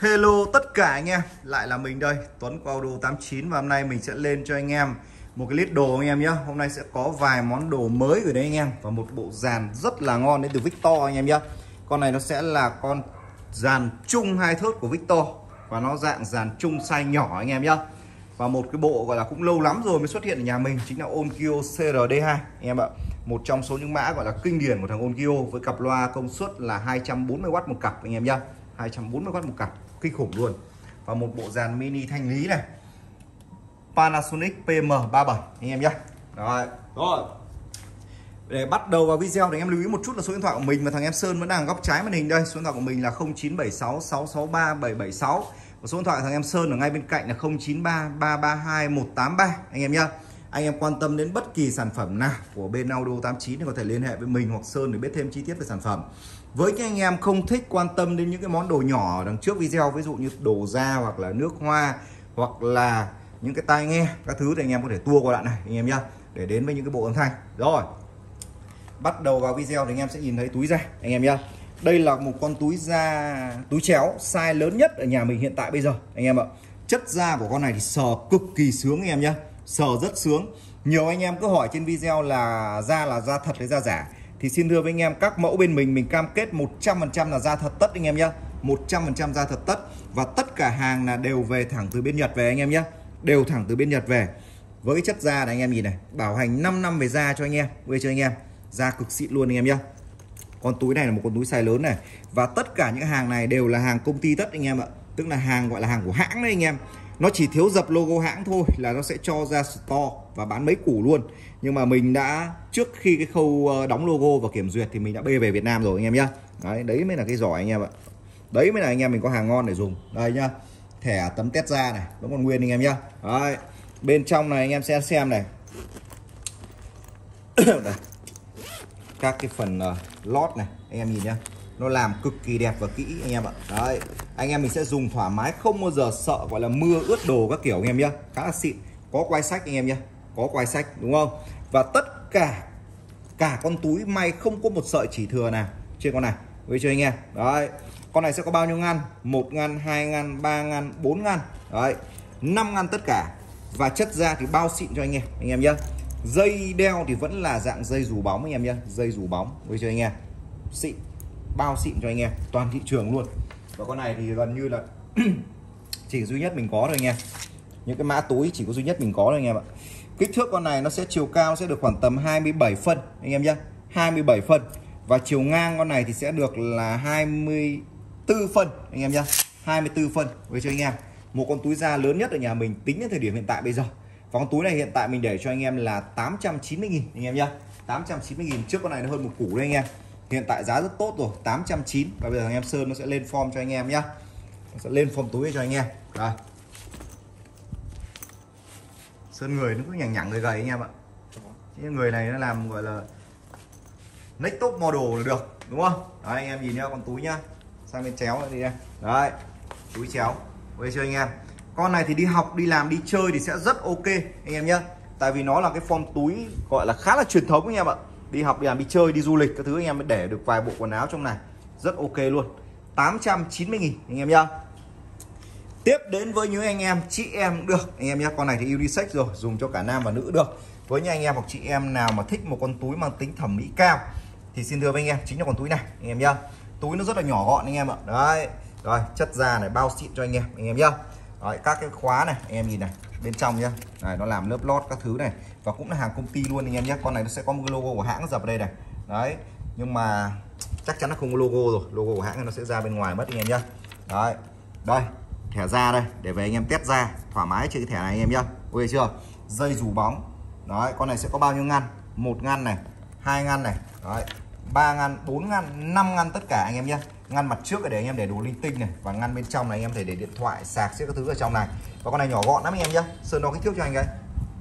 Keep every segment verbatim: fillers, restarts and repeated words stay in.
Hello tất cả anh em, lại là mình đây, Tuấn của Auto tám chín. Và hôm nay mình sẽ lên cho anh em một cái list đồ anh em nhé. Hôm nay sẽ có vài món đồ mới rồi đấy anh em. Và một bộ dàn rất là ngon đến từ Victor anh em nhé. Con này nó sẽ là con dàn chung hai thớt của Victor. Và nó dạng dàn chung size nhỏ anh em nhé. Và một cái bộ gọi là cũng lâu lắm rồi mới xuất hiện ở nhà mình, chính là Onkyo C R D hai anh em ạ. Một trong số những mã gọi là kinh điển của thằng Onkyo, với cặp loa công suất là hai trăm bốn mươi oát một cặp anh em nhé. hai trăm bốn mươi oát một cặp, kinh khủng luôn. Và một bộ dàn mini thanh lý này, Panasonic P M ba bảy anh em nhé. Rồi, rồi. Để bắt đầu vào video thì anh em lưu ý một chút là số điện thoại của mình và thằng em Sơn vẫn đang góc trái màn hình đây. Số điện thoại của mình là không chín bảy sáu sáu sáu ba bảy bảy sáu. Và số điện thoại của thằng em Sơn ở ngay bên cạnh là không chín ba ba ba hai một tám ba anh em nhé. Anh em quan tâm đến bất kỳ sản phẩm nào của bên Auto tám chín thì có thể liên hệ với mình hoặc Sơn để biết thêm chi tiết về sản phẩm. Với những anh em không thích quan tâm đến những cái món đồ nhỏ ở đằng trước video, ví dụ như đồ da hoặc là nước hoa hoặc là những cái tai nghe các thứ, thì anh em có thể tua qua đoạn này anh em nhá, để đến với những cái bộ âm thanh. Rồi, bắt đầu vào video thì anh em sẽ nhìn thấy túi da anh em nhá. Đây là một con túi da, túi chéo size lớn nhất ở nhà mình hiện tại bây giờ anh em ạ. Chất da của con này thì sờ cực kỳ sướng anh em nhá, sờ rất sướng. Nhiều anh em cứ hỏi trên video là da là da thật hay da giả, thì xin thưa với anh em, các mẫu bên mình mình cam kết một trăm phần trăm là da thật tất anh em nhá, một trăm phần trăm da thật tất. Và tất cả hàng là đều về thẳng từ bên Nhật về anh em nhé, đều thẳng từ bên Nhật về. Với cái chất da này anh em nhìn này, bảo hành năm năm về da cho anh em, về cho anh em, da cực xịn luôn anh em nhé. Con túi này là một con túi size lớn này, và tất cả những hàng này đều là hàng công ty tất anh em ạ, tức là hàng gọi là hàng của hãng đấy anh em. Nó chỉ thiếu dập logo hãng thôi là nó sẽ cho ra store và bán mấy củ luôn. Nhưng mà mình đã, trước khi cái khâu đóng logo và kiểm duyệt thì mình đã bê về Việt Nam rồi anh em nhá. Đấy, đấy mới là cái giỏi anh em ạ. Đấy mới là anh em mình có hàng ngon để dùng. Đây nhá, thẻ tấm test da này vẫn còn nguyên anh em nhá. Đấy, bên trong này anh em sẽ xem này. Đây, các cái phần uh, lót này anh em nhìn nhá, nó làm cực kỳ đẹp và kỹ anh em ạ. Đấy, anh em mình sẽ dùng thoải mái, không bao giờ sợ gọi là mưa ướt đồ các kiểu anh em nhá. Khá là xịn, có quai sách anh em nhá, có quai sách đúng không. Và tất cả cả con túi may không có một sợi chỉ thừa nào trên con này, với cho anh em. Đấy, con này sẽ có bao nhiêu ngăn? Một ngăn, hai ngăn, ba ngăn, bốn ngăn, đấy, năm ngăn tất cả. Và chất da thì bao xịn cho anh em anh em nhá. Dây đeo thì vẫn là dạng dây rủ bóng anh em nhá, dây rủ bóng với cho anh em, xịn, bao xịn cho anh em, toàn thị trường luôn. Và con này thì gần như là chỉ duy nhất mình có thôi anh em. Những cái mã túi chỉ có duy nhất mình có thôi anh em ạ. Kích thước con này nó sẽ chiều cao sẽ được khoảng tầm hai mươi bảy phân anh em nhé, hai mươi bảy phân. Và chiều ngang con này thì sẽ được là hai mươi tư phân anh em nhé, hai mươi tư phân với cho anh em. Một con túi da lớn nhất ở nhà mình tính đến thời điểm hiện tại bây giờ. Và con túi này hiện tại mình để cho anh em là tám trăm chín mươi nghìn anh em nhé, tám trăm chín mươi nghìn. Trước con này nó hơn một củ đấy anh em. Hiện tại giá rất tốt rồi, tám trăm chín mươi. Và bây giờ anh em Sơn nó sẽ lên form cho anh em nhé, nó sẽ lên form túi cho anh em. Đây, Sơn người nó cứ nhằng nhằng gầy gầy anh em ạ. Chứ người này nó làm gọi là next top model là được đúng không? Đấy, anh em nhìn nhá, con túi nhá, sang bên chéo đi đây. Đấy, túi chéo với cho anh em. Con này thì đi học, đi làm, đi chơi thì sẽ rất ok anh em nhá. Tại vì nó là cái form túi gọi là khá là truyền thống anh em ạ. Đi học, đi làm, đi chơi, đi du lịch các thứ anh em mới để được vài bộ quần áo trong này, rất ok luôn. Tám trăm chín mươi nghìn anh em nhá. Tiếp đến với những anh em chị em cũng được anh em nhé. Con này thì unisex rồi, dùng cho cả nam và nữ được. Với những anh em hoặc chị em nào mà thích một con túi mang tính thẩm mỹ cao thì xin thưa với anh em, chính là con túi này anh em nhá. Túi nó rất là nhỏ gọn anh em ạ. Đấy, rồi chất da này bao xịn cho anh em anh em nhá. Đấy, các cái khóa này anh em nhìn này, bên trong nhá, này nó làm lớp lót các thứ này, và cũng là hàng công ty luôn anh em nhé. Con này nó sẽ có một cái logo của hãng dập ở đây này. Đấy, nhưng mà chắc chắn là không có logo rồi, logo của hãng nó sẽ ra bên ngoài mất anh em nhá. Đấy, đây thẻ da đây để về anh em test da thoải mái chơi cái thẻ này anh em nhá. Ok chưa? Dây rủ bóng. Đấy, con này sẽ có bao nhiêu ngăn? Một ngăn này, hai ngăn này, đấy, ba ngăn, bốn ngăn, năm ngăn tất cả anh em nhá. Ngăn mặt trước để anh em để đồ linh tinh này, và ngăn bên trong này anh em thể để điện thoại, sạc, xếp các thứ ở trong này. Và con này nhỏ gọn lắm anh em nhá. Sơn đo kích thước cho anh đây.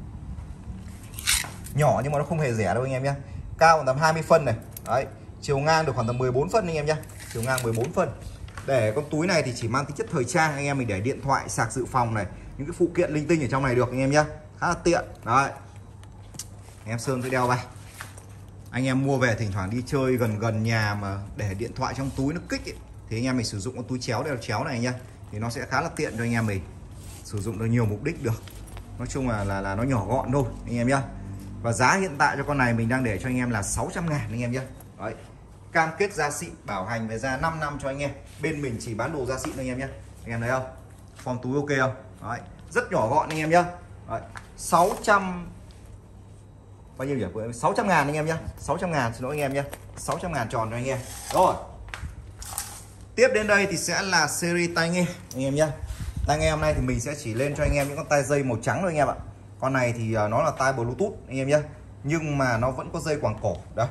Nhỏ nhưng mà nó không hề rẻ đâu anh em nhá. Cao khoảng tầm hai mươi phân này. Đấy, chiều ngang được khoảng tầm mười bốn phân anh em nhá. Chiều ngang mười bốn phân. Để con túi này thì chỉ mang tính chất thời trang anh em, mình để điện thoại, sạc dự phòng này, những cái phụ kiện linh tinh ở trong này được anh em nhá, khá là tiện. Đấy, anh em Sơn sẽ đeo vào. Anh em mua về thỉnh thoảng đi chơi gần gần nhà mà để điện thoại trong túi nó kích ấy, thì anh em mình sử dụng con túi chéo đeo chéo này nhá, thì nó sẽ khá là tiện cho anh em mình sử dụng được nhiều mục đích được. Nói chung là là, là nó nhỏ gọn thôi anh em nhá. Và giá hiện tại cho con này mình đang để cho anh em là sáu trăm ngàn anh em nhá. Đấy. Cam kết da xịn, bảo hành về da năm năm cho anh em. Bên mình chỉ bán đồ da xịn anh em nhé. Anh em thấy không? Form túi ok không? Đấy. Rất nhỏ gọn anh em nhá. Đấy. sáu trăm bao nhiêu nhỉ? sáu trăm ngàn anh em nhá. sáu trăm ngàn xin lỗi anh em nhé. sáu trăm ngàn tròn cho anh em. Rồi. Tiếp đến đây thì sẽ là series tai nghe anh em nhé. Tai nghe hôm nay thì mình sẽ chỉ lên cho anh em những con tai dây màu trắng thôi anh em ạ. Con này thì nó là tai Bluetooth anh em nhé, nhưng mà nó vẫn có dây quàng cổ. Đấy.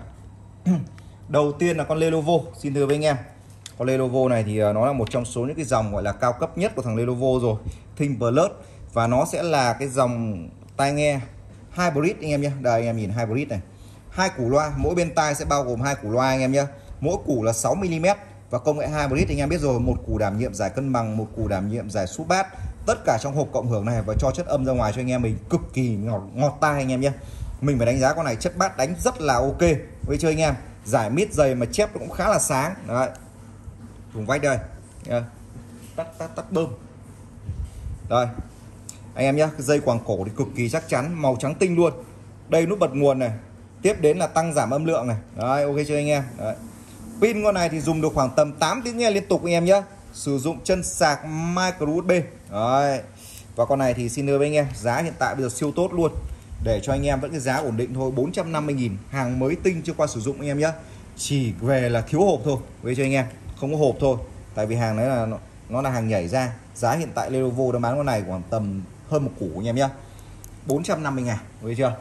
Đầu tiên là con Lenovo, xin thưa với anh em. Con Lenovo này thì nó là một trong số những cái dòng gọi là cao cấp nhất của thằng Lenovo rồi, Think Plus, và nó sẽ là cái dòng tai nghe hybrid anh em nhé. Đây anh em nhìn hybrid này, hai củ loa, mỗi bên tai sẽ bao gồm hai củ loa anh em nhé. Mỗi củ là sáu mi li mét và công nghệ hybrid anh em biết rồi, một củ đảm nhiệm giải cân bằng, một củ đảm nhiệm giải sút bass, tất cả trong hộp cộng hưởng này, và cho chất âm ra ngoài cho anh em mình cực kỳ ngọt ngọt tai anh em nhé. Mình phải đánh giá con này chất bass đánh rất là ok với chơi anh em. Giải mít dày mà chép cũng khá là sáng. Đấy. Vùng vách đây. Tắt tắt tắt bơm. Đây. Anh em nhé, cái dây quàng cổ thì cực kỳ chắc chắn, màu trắng tinh luôn. Đây nút bật nguồn này. Tiếp đến là tăng giảm âm lượng này. Đấy, ok chưa anh em. Đấy. Pin con này thì dùng được khoảng tầm tám tiếng nghe liên tục anh em nhé. Sử dụng chân sạc micro u ét bê. Đấy. Và con này thì xin thưa với anh em, giá hiện tại bây giờ siêu tốt luôn. Để cho anh em vẫn cái giá ổn định thôi, bốn trăm năm mươi nghìn, hàng mới tinh chưa qua sử dụng anh em nhé. Chỉ về là thiếu hộp thôi với cho anh em, không có hộp thôi. Tại vì hàng đấy là nó, nó là hàng nhảy ra. Giá hiện tại Lenovo đã bán con này khoảng tầm hơn một củ anh em nhé, bốn trăm năm mươi ngàn, thấy chưa.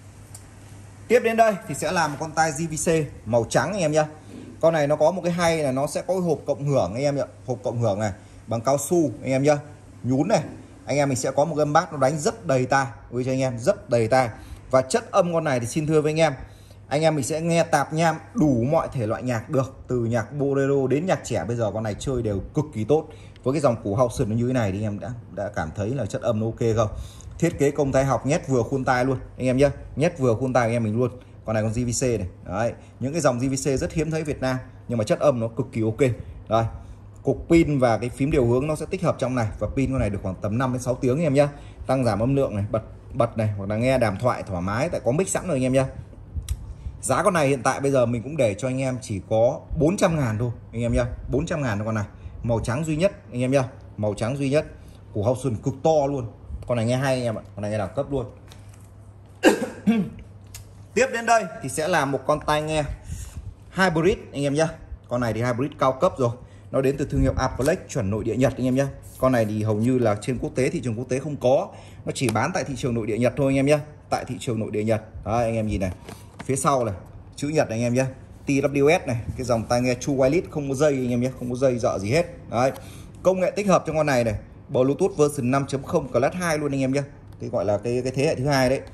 Tiếp đến đây thì sẽ là một con tai giê vê xê màu trắng anh em nhé. Con này nó có một cái hay là nó sẽ có cái hộp cộng hưởng anh em nhé. Hộp cộng hưởng này bằng cao su anh em nhé, nhún này. Anh em mình sẽ có một gâm bát nó đánh rất đầy tai với cho anh em, rất đầy tai. Và chất âm con này thì xin thưa với anh em, anh em mình sẽ nghe tạp nham đủ mọi thể loại nhạc được, từ nhạc bolero đến nhạc trẻ. Bây giờ con này chơi đều cực kỳ tốt. Với cái dòng củ Hausen nó như thế này thì anh em đã đã cảm thấy là chất âm nó ok không? Thiết kế công thái học, nhét vừa khuôn tai luôn anh em nhé, nhét vừa khuôn tai anh em mình luôn. Con này con giê vê xê này. Đấy, những cái dòng giê vê xê rất hiếm thấy Việt Nam, nhưng mà chất âm nó cực kỳ ok. Đây, cục pin và cái phím điều hướng nó sẽ tích hợp trong này, và pin con này được khoảng tầm năm đến sáu tiếng anh em nhé. Tăng giảm âm lượng này, bật bật này, hoặc là nghe đàm thoại thoải mái, tại có mic sẵn rồi anh em nhé. Giá con này hiện tại bây giờ mình cũng để cho anh em chỉ có bốn trăm ngàn thôi anh em nhé, bốn trăm ngàn con này, màu trắng duy nhất anh em nhé, màu trắng duy nhất, củ Hausen cực to luôn. Con này nghe hay anh em ạ, con này nghe đẳng cấp luôn. Tiếp đến đây thì sẽ là một con tai nghe hybrid anh em nhé. Con này thì hybrid cao cấp rồi, nó đến từ thương hiệu Aplex chuẩn nội địa Nhật anh em nhé. Con này thì hầu như là trên quốc tế, thị trường quốc tế không có, nó chỉ bán tại thị trường nội địa Nhật thôi anh em nhé, tại thị trường nội địa Nhật. Đấy, anh em nhìn này, phía sau này chữ Nhật này anh em nhé, tê vê ét này, cái dòng tai nghe True Wireless không có dây anh em nhé, không có dây dợ gì hết. Đấy, công nghệ tích hợp trong con này này, Bluetooth version năm chấm không Class hai luôn anh em nhé, cái gọi là cái cái thế hệ thứ hai đấy.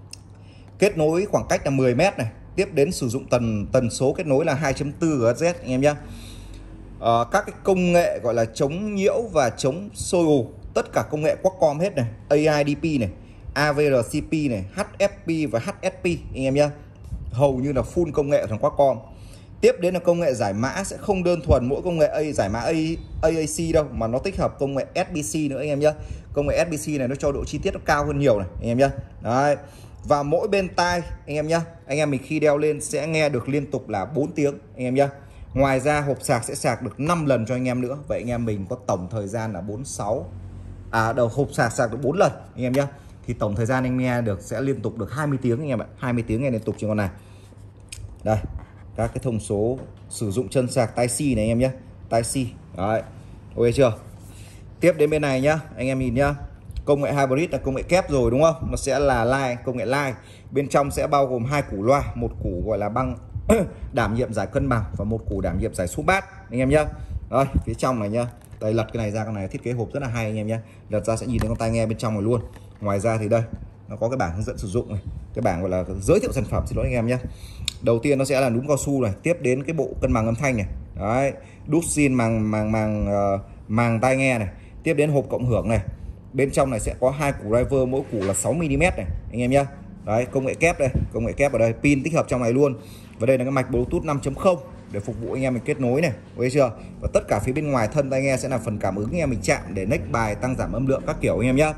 Kết nối khoảng cách là mười mét này. Tiếp đến sử dụng tần tần số kết nối là hai chấm bốn gigahertz anh em nhé. À, các cái công nghệ gọi là chống nhiễu và chống xô ù, tất cả công nghệ Qualcomm hết này, a i đê pê này, a vê rờ xê pê này, hát ép pê và hát ét pê anh em nhé. Hầu như là full công nghệ của thằng Qualcomm. Tiếp đến là công nghệ giải mã sẽ không đơn thuần mỗi công nghệ A, giải mã A, a a xê đâu, mà nó tích hợp công nghệ ét bê xê nữa anh em nhé. Công nghệ ét bê xê này nó cho độ chi tiết nó cao hơn nhiều này anh em nhé. Đấy. Và mỗi bên tai anh em nhé, anh em mình khi đeo lên sẽ nghe được liên tục là bốn tiếng anh em nhé. Ngoài ra hộp sạc sẽ sạc được năm lần cho anh em nữa. Vậy anh em mình có tổng thời gian là bốn mươi sáu, à đầu hộp sạc sạc được bốn lần anh em nhé. Thì tổng thời gian anh nghe được sẽ liên tục được hai mươi tiếng anh em ạ, hai mươi tiếng nghe liên tục trên con này. Đây, các cái thông số sử dụng chân sạc Tai C này anh em nhé, Tai C. Đấy, ok chưa. Tiếp đến bên này nhá, anh em nhìn nhá, công nghệ hybrid là công nghệ kép rồi đúng không, nó sẽ là line, công nghệ line. Bên trong sẽ bao gồm hai củ loa, một củ gọi là băng đảm nhiệm giải cân bằng và một củ đảm nhiệm giải sút bass anh em nhá. Rồi phía trong này nhá, đây lật cái này ra, con này thiết kế hộp rất là hay anh em nhé. Lật ra sẽ nhìn thấy con tai nghe bên trong này luôn. Ngoài ra thì đây nó có cái bảng hướng dẫn sử dụng này, cái bảng gọi là giới thiệu sản phẩm, xin lỗi anh em nhé. Đầu tiên nó sẽ là núm cao su này, tiếp đến cái bộ cân bằng âm thanh này, đấy, đút xin màng màng màng uh, màng tai nghe này, tiếp đến hộp cộng hưởng này. Bên trong này sẽ có hai củ driver, mỗi củ là sáu mi li mét này anh em nhé. Đấy, công nghệ kép đây, công nghệ kép ở đây, pin tích hợp trong này luôn. Và đây là cái mạch Bluetooth năm chấm không để phục vụ anh em mình kết nối này, thấy chưa? Và tất cả phía bên ngoài thân tai nghe sẽ là phần cảm ứng anh em mình chạm để next bài tăng giảm âm lượng các kiểu anh em nhá.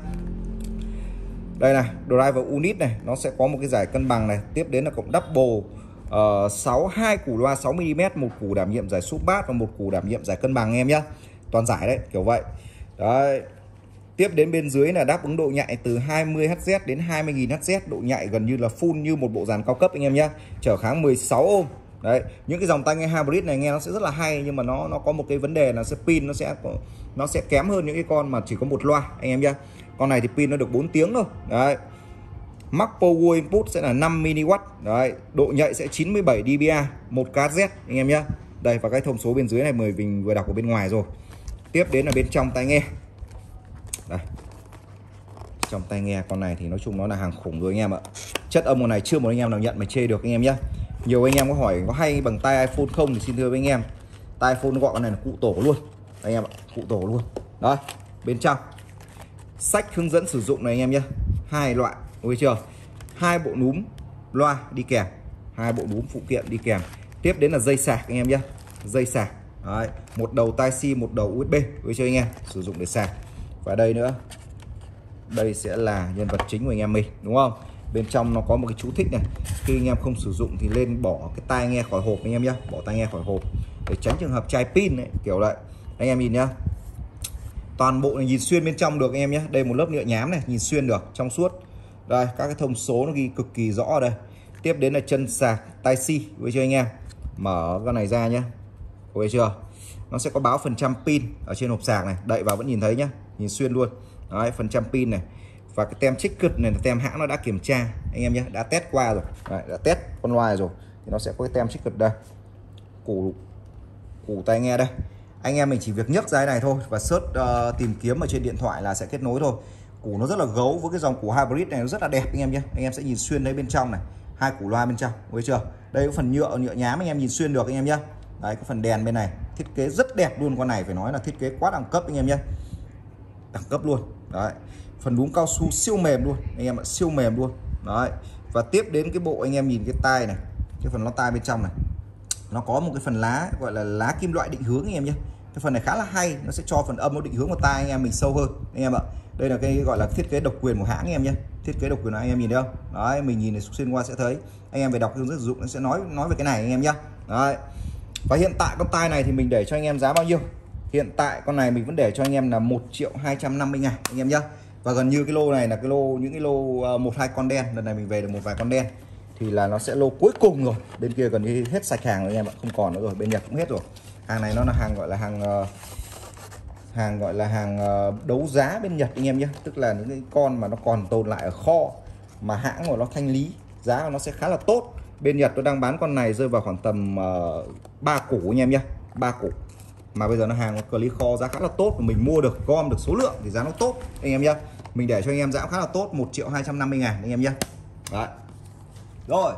Đây này, driver unit này, nó sẽ có một cái giải cân bằng này, tiếp đến là cổng double uh, sáu hai củ loa sáu mi li mét, một củ đảm nhiệm giải sub bass và một củ đảm nhiệm giải cân bằng anh em nhá. Toàn giải đấy, kiểu vậy. Đấy. Tiếp đến bên dưới là đáp ứng độ nhạy từ hai mươi héc đến hai mươi nghìn héc, độ nhạy gần như là full như một bộ dàn cao cấp anh em nhá. Trở kháng mười sáu ôm. Đấy, những cái dòng tai nghe hybrid này nghe nó sẽ rất là hay, nhưng mà nó nó có một cái vấn đề là sẽ pin nó sẽ nó sẽ kém hơn những cái con mà chỉ có một loa anh em nhá. Con này thì pin nó được bốn tiếng thôi. Đấy. Max power input sẽ là năm mi-li-oát. Đấy, độ nhạy sẽ chín mươi bảy đê bê a, một ca zét anh em nhá. Đây, và cái thông số bên dưới này mời mình vừa đọc ở bên ngoài rồi. Tiếp đến là bên trong tai nghe. Đây. Trong tai nghe con này thì nói chung nó là hàng khủng rồi anh em ạ. Chất âm con này chưa một anh em nào nhận mà chê được anh em nhá. Nhiều anh em có hỏi có hay bằng tai iPhone không thì xin thưa với anh em, tai iPhone nó gọi con này là cụ tổ luôn anh em ạ, cụ tổ luôn. Đó, bên trong sách hướng dẫn sử dụng này anh em nhé, hai loại, ok chưa? Hai bộ núm loa đi kèm, hai bộ núm phụ kiện đi kèm. Tiếp đến là dây sạc anh em nhé, dây sạc. Đấy, một đầu tai C, một đầu u ét bê, ok chưa anh em? Sử dụng để sạc. Và đây nữa, đây sẽ là nhân vật chính của anh em mình, đúng không? Bên trong nó có một cái chú thích này, khi anh em không sử dụng thì lên bỏ cái tai nghe khỏi hộp anh em nhé, bỏ tai nghe khỏi hộp để tránh trường hợp chai pin ấy, kiểu vậy. Anh em nhìn nhá, toàn bộ này nhìn xuyên bên trong được anh em nhé. Đây một lớp nhựa nhám này, nhìn xuyên được, trong suốt. Đây, các cái thông số nó ghi cực kỳ rõ ở đây. Tiếp đến là chân sạc tai C, với chưa anh em? Mở cái này ra nhé, ok chưa? Nó sẽ có báo phần trăm pin ở trên hộp sạc này, đậy vào vẫn nhìn thấy nhá, nhìn xuyên luôn. Đấy, phần trăm pin này. Và cái tem checker này là tem hãng nó đã kiểm tra anh em nhé, đã test qua rồi. Đấy, đã test con loa rồi thì nó sẽ có cái tem checker đây. Củ củ tai nghe đây. Anh em mình chỉ việc nhấc ra cái này thôi và search uh, tìm kiếm ở trên điện thoại là sẽ kết nối thôi. Củ nó rất là gấu, với cái dòng củ hybrid này nó rất là đẹp anh em nhé. Anh em sẽ nhìn xuyên đây bên trong này, hai củ loa bên trong, thấy chưa? Đây có phần nhựa nhựa nhám anh em nhìn xuyên được anh em nhé. Đấy, cái phần đèn bên này thiết kế rất đẹp luôn, con này phải nói là thiết kế quá đẳng cấp anh em nhé, đẳng cấp luôn. Đấy, phần núm cao su siêu mềm luôn anh em ạ, siêu mềm luôn. Đấy, và tiếp đến cái bộ anh em nhìn cái tai này, cái phần lót tai bên trong này, nó có một cái phần lá gọi là lá kim loại định hướng anh em nhé. Cái phần này khá là hay, nó sẽ cho phần âm nó định hướng vào tai anh em mình sâu hơn anh em ạ. Đây là cái gọi là thiết kế độc quyền của hãng anh em nhé, thiết kế độc quyền này anh em nhìn thấy không? Đấy, mình nhìn này xuyên qua sẽ thấy, anh em về đọc hướng dẫn sử dụng nó sẽ nói nói về cái này anh em nhé. Đấy, và hiện tại con tai này thì mình để cho anh em giá bao nhiêu? Hiện tại con này mình vẫn để cho anh em là một triệu hai trăm năm mươi ngàn anh em nhé. Và gần như cái lô này là cái lô những cái lô một hai con đen, lần này mình về được một vài con đen thì là nó sẽ lô cuối cùng rồi. Bên kia gần như hết sạch hàng rồi anh em ạ, không còn nữa rồi, bên Nhật cũng hết rồi. Hàng này nó là hàng gọi là hàng uh, hàng gọi là hàng uh, đấu giá bên Nhật anh em nhé, tức là những cái con mà nó còn tồn lại ở kho mà hãng của nó thanh lý, giá của nó sẽ khá là tốt. Bên Nhật nó đang bán con này rơi vào khoảng tầm ba uh, củ anh em nhé, ba củ. Mà bây giờ nó hàng cờ ly kho giá khá là tốt, mình mua được gom được số lượng thì giá nó tốt anh em nhé. Mình để cho anh em giá khá là tốt, một triệu hai trăm năm mươi ngàn anh em nhé. Đấy. Rồi,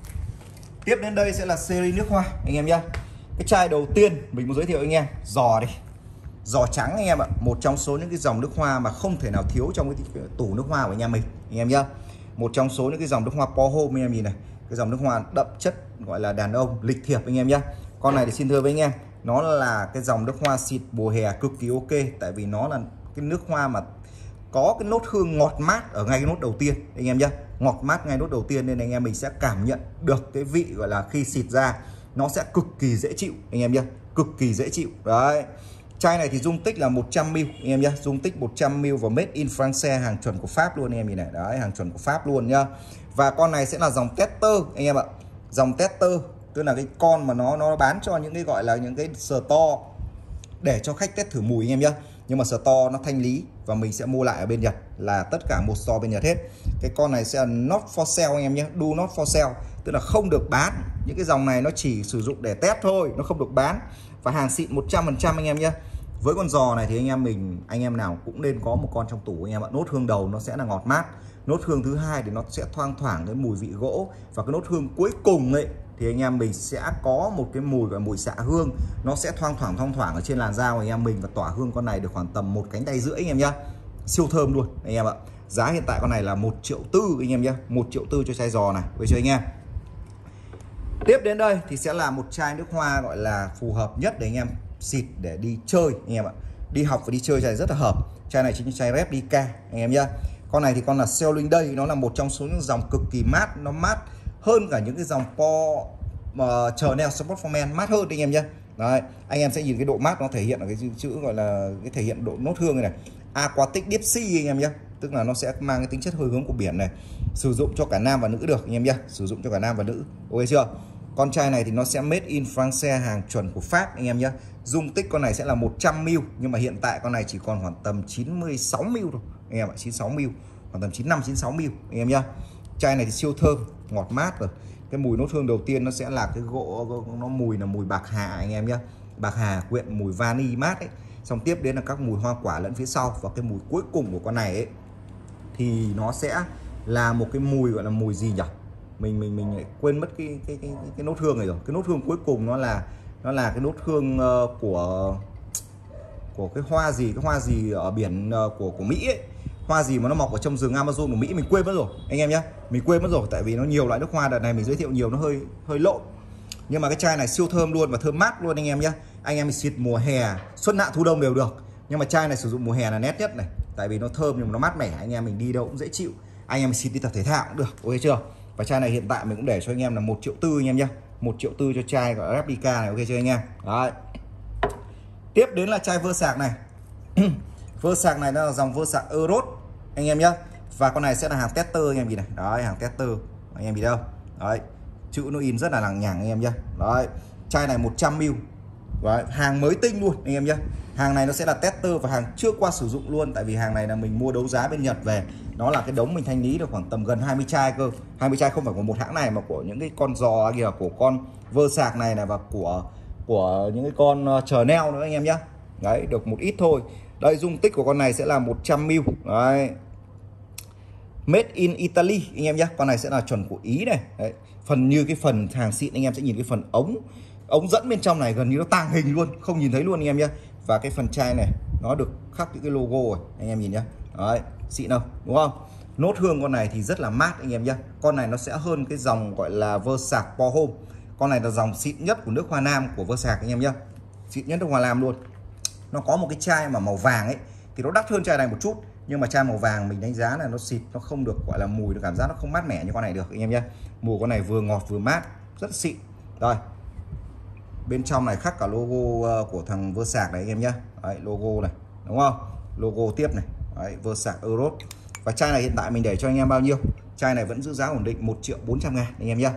tiếp đến đây sẽ là series nước hoa anh em nhé. Cái chai đầu tiên mình muốn giới thiệu anh em, giò đi, giò trắng anh em ạ. Một trong số những cái dòng nước hoa mà không thể nào thiếu trong cái tủ nước hoa của anh em mình anh em nhé. Một trong số những cái dòng nước hoa Pohome anh em nhìn này, cái dòng nước hoa đậm chất gọi là đàn ông lịch thiệp anh em nhé. Con này thì xin thưa với anh em, nó là cái dòng nước hoa xịt mùa hè cực kỳ ok, tại vì nó là cái nước hoa mà có cái nốt hương ngọt mát ở ngay cái nốt đầu tiên anh em nhé, ngọt mát ngay nốt đầu tiên, nên anh em mình sẽ cảm nhận được cái vị gọi là khi xịt ra nó sẽ cực kỳ dễ chịu anh em nhé, cực kỳ dễ chịu. Đấy, chai này thì dung tích là một trăm mi li lít anh em nhé, dung tích một trăm mi li lít và made in France, hàng chuẩn của Pháp luôn anh em nhìn này. Đấy, hàng chuẩn của Pháp luôn nhá. Và con này sẽ là dòng tester anh em ạ, dòng tester tức là cái con mà nó nó bán cho những cái gọi là những cái store để cho khách test thử mùi anh em nhé. Nhưng mà store nó thanh lý và mình sẽ mua lại ở bên Nhật, là tất cả một store bên Nhật hết. Cái con này sẽ là not for sale anh em nhé, do not for sale, tức là không được bán. Những cái dòng này nó chỉ sử dụng để test thôi, nó không được bán. Và hàng xịn một trăm phần trăm anh em nhé. Với con giò này thì anh em mình anh em nào cũng nên có một con trong tủ anh em ạ. Nốt hương đầu nó sẽ là ngọt mát, nốt hương thứ hai thì nó sẽ thoang thoảng cái mùi vị gỗ, và cái nốt hương cuối cùng ấy thì anh em mình sẽ có một cái mùi và mùi xạ hương, nó sẽ thoang thoảng thoang thoảng ở trên làn da của anh em mình, và tỏa hương con này được khoảng tầm một cánh tay rưỡi anh em nhá, siêu thơm luôn anh em ạ. Giá hiện tại con này là một triệu tư anh em nhá, một triệu tư cho chai giò này với cho anh em. Tiếp đến đây thì sẽ là một chai nước hoa gọi là phù hợp nhất để anh em xịt để đi chơi anh em ạ. Đi học và đi chơi chai này rất là hợp. Chai này chính là chai Replica anh em nhá. Con này thì con là Selling Day, nó là một trong số những dòng cực kỳ mát, nó mát hơn cả những cái dòng po mà Chanel Sport for Men, mát hơn anh em nhá. Đấy, anh em sẽ nhìn cái độ mát nó thể hiện ở cái chữ, chữ gọi là cái thể hiện độ nốt hương này này. Aquatic Deep Sea anh em nhé, tức là nó sẽ mang cái tính chất hơi hướng của biển này. Sử dụng cho cả nam và nữ được anh em nhé, sử dụng cho cả nam và nữ. Ok chưa? Con chai này thì nó sẽ made in France, hàng chuẩn của Pháp anh em nhé. Dung tích con này sẽ là một trăm mi li lít, nhưng mà hiện tại con này chỉ còn khoảng tầm chín mươi sáu mi li lít thôi anh em ạ, chín mươi sáu mi li lít, khoảng tầm chín mươi lăm chín mươi sáu mi li lít anh em nhé. Chai này thì siêu thơm, ngọt mát rồi. Cái mùi nốt hương đầu tiên nó sẽ là cái gỗ, nó mùi là mùi bạc hà anh em nhé. Bạc hà quyện mùi vani mát ấy. Xong tiếp đến là các mùi hoa quả lẫn phía sau. Và cái mùi cuối cùng của con này ấy thì nó sẽ là một cái mùi gọi là mùi gì nhỉ? Mình mình mình lại quên mất cái cái cái cái, cái nốt hương này rồi. Cái nốt hương cuối cùng nó là nó là cái nốt hương uh, của của cái hoa gì, cái hoa gì ở biển uh, của của Mỹ ấy. Hoa gì mà nó mọc ở trong rừng Amazon của Mỹ mình quên mất rồi anh em nhé. Mình quên mất rồi tại vì nó nhiều loại nước hoa, đợt này mình giới thiệu nhiều nó hơi hơi lộn. Nhưng mà cái chai này siêu thơm luôn và thơm mát luôn anh em nhé. Anh em xịt mùa hè, xuân hạ thu đông đều được. Nhưng mà chai này sử dụng mùa hè là nét nhất này. Tại vì nó thơm nhưng mà nó mát mẻ, anh em mình đi đâu cũng dễ chịu. Anh em mình xịt đi tập thể thao cũng được, ok chưa? Và chai này hiện tại mình cũng để cho anh em là một triệu tư anh em nhé. một triệu tư cho chai gọi là Replica này, ok chưa anh em? Đấy. Tiếp đến là chai Versace này. Versace này nó là dòng Versace Eros anh em nhé. Và con này sẽ là hàng tester anh em gì này. Đấy, hàng tester. Anh em gì đâu? Đấy. Chữ nó in rất là lằng nhằng anh em nhé. Đấy. Chai này một trăm mi li lít. Đấy, hàng mới tinh luôn anh em nhé. Hàng này nó sẽ là tester và hàng chưa qua sử dụng luôn. Tại vì hàng này là mình mua đấu giá bên Nhật về. Nó là cái đống mình thanh lý được khoảng tầm gần hai mươi chai cơ. hai mươi chai không phải của một hãng này mà của những cái con giò kìa, của con Versace này này, và của của những cái con Chanel nữa anh em nhé. Đấy, được một ít thôi. Đây, dung tích của con này sẽ là một trăm mi li lít. Đấy. Made in Italy anh em nhé. Con này sẽ là chuẩn của Ý này. Đấy. Phần như cái phần hàng xịn anh em sẽ nhìn cái phần ống ống dẫn bên trong này gần như nó tàng hình luôn, không nhìn thấy luôn anh em nhé. Và cái phần chai này nó được khắc những cái logo rồi anh em nhìn nhé. Đấy, xịn đâu đúng không? Nốt hương con này thì rất là mát anh em nhé. Con này nó sẽ hơn cái dòng gọi là Versace Pour Homme. Con này là dòng xịn nhất của nước hoa nam của Versace anh em nhé. Xịn nhất nước hoa nam luôn. Nó có một cái chai mà màu vàng ấy thì nó đắt hơn chai này một chút, nhưng mà chai màu vàng mình đánh giá là nó xịt, nó không được gọi là mùi, cảm giác nó không mát mẻ như con này được anh em nhé. Mùi con này vừa ngọt vừa mát, rất xịn. Rồi, bên trong này khắc cả logo của thằng Versace này anh em nhé. Đấy, logo này đúng không? Logo tiếp này. Đấy, Versace Eros. Và chai này hiện tại mình để cho anh em bao nhiêu? Chai này vẫn giữ giá ổn định một triệu bốn trăm ngàn anh em nhé.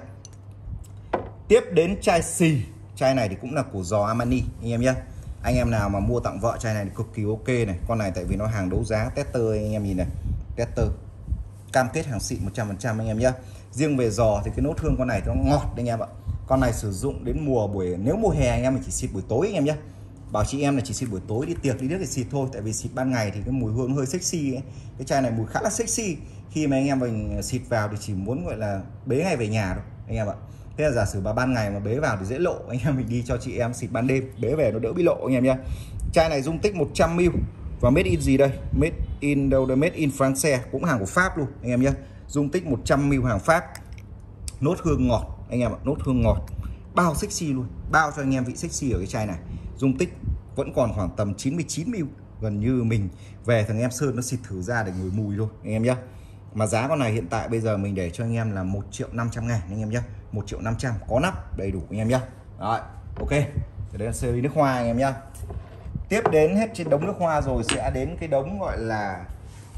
Tiếp đến chai xì. Chai này thì cũng là của giò Armani anh em nhé. Anh em nào mà mua tặng vợ chai này thì cực kỳ ok này. Con này tại vì nó hàng đấu giá tester anh em nhìn này. Tester cam kết hàng xịn một trăm phần trăm anh em nhé. Riêng về giò thì cái nốt hương con này nó ngọt anh em ạ. Con này sử dụng đến mùa buổi, nếu mùa hè anh em mình chỉ xịt buổi tối anh em nhé. Bảo chị em là chỉ xịt buổi tối đi tiệc đi nước thì xịt thôi. Tại vì xịt ban ngày thì cái mùi hương hơi sexy ấy. Cái chai này mùi khá là sexy. Khi mà anh em mình xịt vào thì chỉ muốn gọi là bế ngay về nhà thôi anh em ạ. Thế là giả sử bà ban ngày mà bế vào thì dễ lộ, anh em mình đi cho chị em xịt ban đêm bế về nó đỡ bị lộ anh em nhé. Chai này dung tích một trăm mi li lít và made in gì đây? Made in đâu đây? Made in France, cũng hàng của Pháp luôn anh em nhé. Dung tích một trăm mi li lít hàng Pháp. Nốt hương ngọt anh em ạ, nốt hương ngọt. Bao sexy luôn, bao cho anh em vị sexy ở cái chai này. Dung tích vẫn còn khoảng tầm chín mươi chín mi li lít, gần như mình về thằng em Sơn nó xịt thử ra để ngửi mùi thôi anh em nhé. Mà giá con này hiện tại bây giờ mình để cho anh em là một triệu năm trăm ngàn anh em nhé. một triệu năm trăm có nắp đầy đủ anh em nhé. Rồi, ok. Đấy là series nước hoa anh em nhé. Tiếp đến hết trên đống nước hoa rồi sẽ đến cái đống gọi là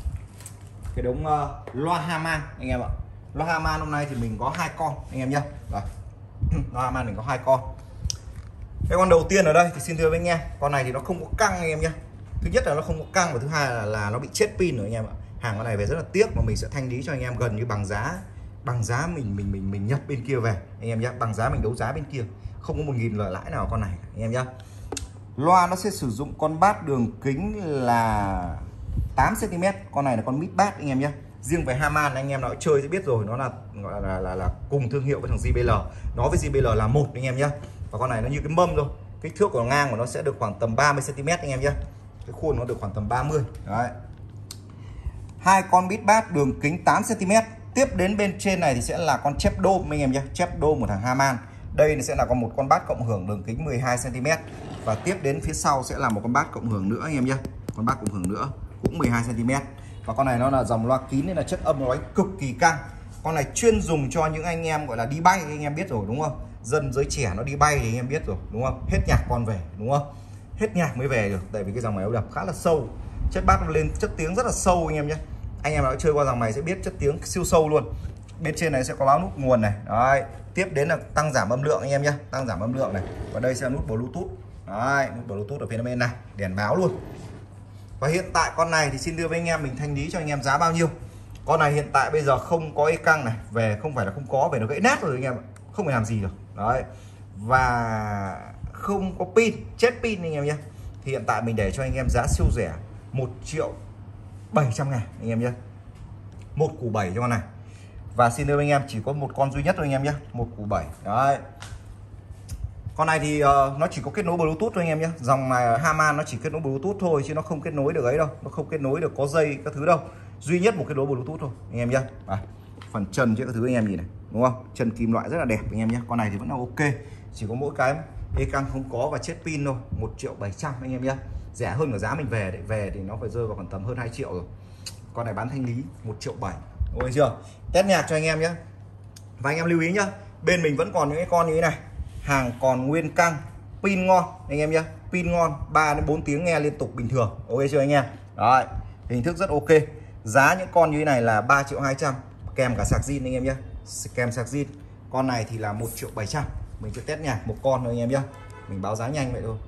cái đống uh, loa Harman anh em ạ. Loa Harman hôm nay thì mình có hai con anh em nhé. Rồi. Loa Harman mình có hai con. Cái con đầu tiên ở đây thì xin thưa với anh em, con này thì nó không có căng anh em nhé. Thứ nhất là nó không có căng và thứ hai là, là nó bị chết pin rồi anh em ạ. Hàng con này về rất là tiếc mà mình sẽ thanh lý cho anh em gần như bằng giá bằng giá mình mình mình mình nhập bên kia về anh em nhé, bằng giá mình đấu giá bên kia, không có một nghìn lợi lãi nào con này anh em nhé. Loa nó sẽ sử dụng con bát đường kính là tám xăng ti mét, con này là con mid bass anh em nhé. Riêng về Harman anh em nào chơi sẽ biết rồi, nó là gọi là, là là cùng thương hiệu với thằng gi bê lờ, nó với gi bê lờ là một anh em nhé. Và con này nó như cái mâm thôi, kích thước của ngang của nó sẽ được khoảng tầm ba mươi xăng ti mét anh em nhé, cái khuôn nó được khoảng tầm ba mươi. Đấy, hai con mid bass đường kính tám xăng ti mét. Tiếp đến bên trên này thì sẽ là con chép đôm anh em nhé, chép đôm của thằng Harman. Đây sẽ là có một con bát cộng hưởng đường kính mười hai xăng ti mét và tiếp đến phía sau sẽ là một con bát cộng hưởng nữa anh em nhé. Con bát cộng hưởng nữa cũng mười hai xăng ti mét. Và con này nó là dòng loa kín nên là chất âm nó đánh cực kỳ căng. Con này chuyên dùng cho những anh em gọi là đi bay, anh em biết rồi đúng không? Dân giới trẻ nó đi bay thì anh em biết rồi đúng không? Hết nhạc con về đúng không? Hết nhạc mới về được, tại vì cái dòng máy ốc đập khá là sâu, chất bát nó lên chất tiếng rất là sâu anh em nhé. Anh em nào chơi qua dòng này sẽ biết chất tiếng siêu sâu luôn. Bên trên này sẽ có báo nút nguồn này. Đấy, tiếp đến là tăng giảm âm lượng anh em nhé, tăng giảm âm lượng này. Và đây sẽ là nút Bluetooth. Đấy, nút Bluetooth ở phía bên này, đèn báo luôn. Và hiện tại con này thì xin đưa với anh em mình thanh lý cho anh em giá bao nhiêu. Con này hiện tại bây giờ không có e căng này, về không phải là không có, về nó gãy nát rồi anh em ạ, không phải làm gì được. Đấy. Và không có pin, chết pin anh em nhé. Thì hiện tại mình để cho anh em giá siêu rẻ một triệu bảy trăm ngàn anh em nhé. Một củ bảy cho con này. Và xin đưa anh em chỉ có một con duy nhất thôi anh em nhé, một củ bảy. Đấy. Con này thì uh, nó chỉ có kết nối Bluetooth thôi anh em nhé. Dòng này Harman nó chỉ kết nối Bluetooth thôi chứ nó không kết nối được ấy đâu, nó không kết nối được có dây các thứ đâu. Duy nhất một kết nối Bluetooth thôi anh em nhé. À, phần chân chứ các thứ anh em nhìn này, đúng không? Chân kim loại rất là đẹp anh em nhé. Con này thì vẫn là ok, chỉ có mỗi cái e căng không có và chết pin thôi. Một triệu bảy trăm anh em nhé. Rẻ hơn cả giá mình về, để về thì nó phải rơi vào khoảng tầm hơn hai triệu rồi. Con này bán thanh lý một triệu bảy. Ok chưa? Test nhạc cho anh em nhé. Và anh em lưu ý nhá, bên mình vẫn còn những cái con như thế này, hàng còn nguyên căng, pin ngon anh em nhé, pin ngon, ba đến bốn tiếng nghe liên tục bình thường. Ok chưa anh em? Đấy, hình thức rất ok. Giá những con như thế này là ba triệu hai trăm kèm cả sạc zin anh em nhé, kèm sạc zin. Con này thì là một triệu bảy trăm. Mình sẽ test nhạc một con thôi anh em nhé, mình báo giá nhanh vậy thôi.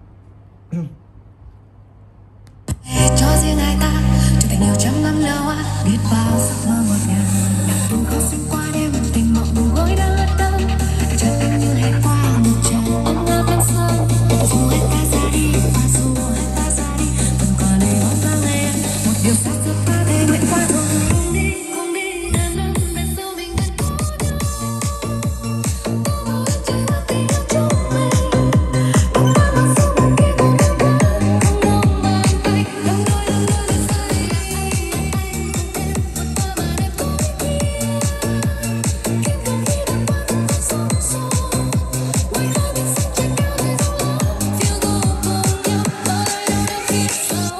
Cho riêng hai ta cho tình yêu trăm năm lâu á, biết bao giấc mơ ngọt ngào, đạp tung khóc xuyên qua đêm tình mộng bù gối đã lướt tâm, chợt tình như hẹn qua một trời ấm áp ánh sáng. Dù hết ta ra đi và dù hết ta ra đi, vẫn còn lời bóng vang em một điều xác giữa ta thể nguyện qua thôi. Cùng đi cùng đi đàn năm bên sau mình vẫn có nhau, ta bao hết trời và tình yêu chung mình, ta bao sau bên kia cùng nhau cùng nhau mang tay đồng đôi đồng đôi bên sai cùng em vượt qua màn đêm tối kia, khiến không khí đã qua từng con sóng sâu, ngoài khơi biển xanh trên cao để dòng love phiêu du cùng nhau bao đời đâu đâu phía sau.